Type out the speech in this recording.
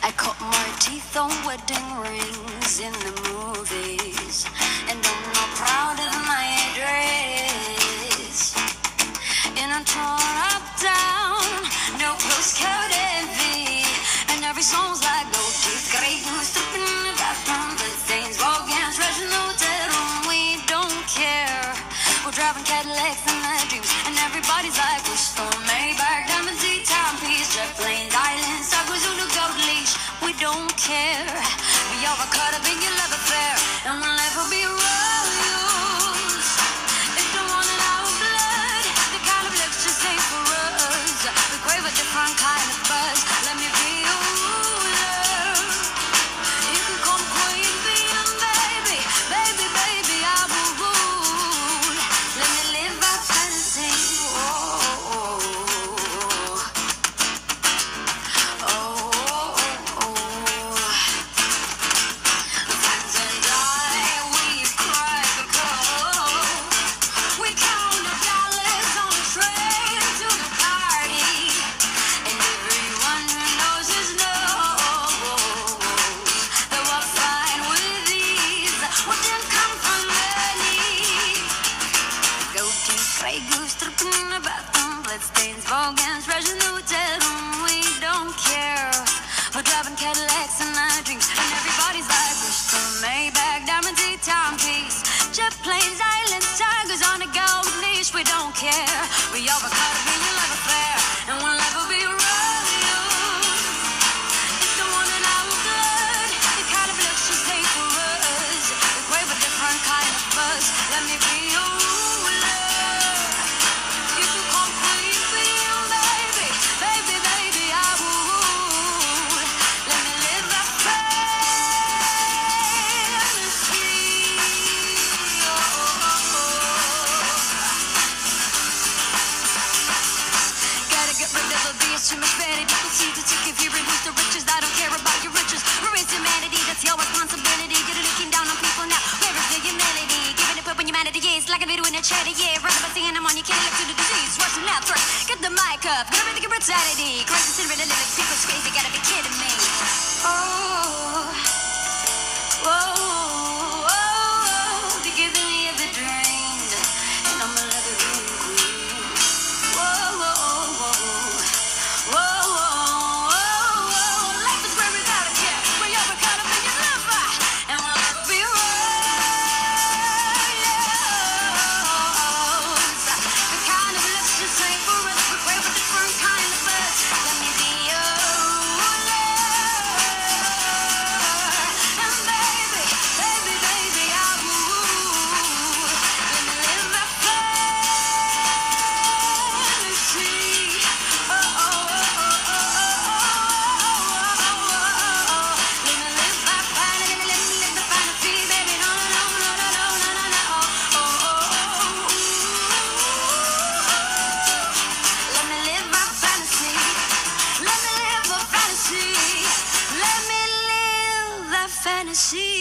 I cut my teeth on wedding rings in the movies, and I'm not proud of my dress. In a torn up town, no postcode envy, and every song's like gold teeth, gray goose, stripping in the bathroom, blood stains, wall games, rush in the hotel room. We don't care. We're driving Cadillacs in our dreams, and everybody's like we're storm Maybach, diamond Z timepiece, jet planes, islands, circles on the gold leash. We don't care. We all are caught up in your love affair, and we'll never be royals. If the one in our blood, the kind of looks just ain't for us. We crave a different kind of buzz. Let me be your ruler. You can call me queen bee, and baby, baby, baby, I will rule. Let me live my fantasy. Oh, oh, oh, oh, oh. Fans and I, we cry because we count the dollars on the train to the party, and everyone who knows us knows that we're fine with these. What didn't come from money? Gold teeth, gray goose, tripping in the bathroom, blood stains, Vogans, rush in the hotel room. We don't care. We're driving Cadillacs in our dreams, and everybody's like Bristol, Maybach, diamond Z timepiece, jet planes, islands, tigers on a gold leash. We don't care. We all were caught up in your love affair, and we'll never be royals. It's the one in our blood, the kind of looks just ain't for us. We crave a different kind of buzz. Let me be your ruler. You can call me queen bee, and baby, baby, baby, I will rule. Let me live that fantasy. Oh, oh, oh. Gotta get rid of the BS, too much vanity. Proceed to take if you reduce the riches. I don't care about your riches. Erase humanity, that's your responsibility. You're looking down on people now. Where is the humility? Giving it up when humanity is like a video in a charity. Yeah, right about singing, I'm on, you can't look to the disease. Rushing out first, get the mic up. Gonna make a brutality. Crazy, silver, the lyrics, people's crazy. Gotta be kidding me. Oh, whoa, whoa, the giving me the drained, and I'm a leather queen. Whoa, whoa, whoa, whoa, whoa, whoa. Life is where without a care. We all were caught up in your love, and we'll never be royals. The kind of looks just ain't for us. We crave a different kind of buzz. Let me be your ruler. And baby, baby, baby, I will rule. Let me live my fantasy. Oh, oh, oh, oh, oh, oh, oh, oh. Let me live my fantasy. Let me live the fantasy, baby. No, no, no, no, no, no, no, no. Oh, oh, oh, let me live my fantasy. Let me live a fantasy. Let me live that fantasy.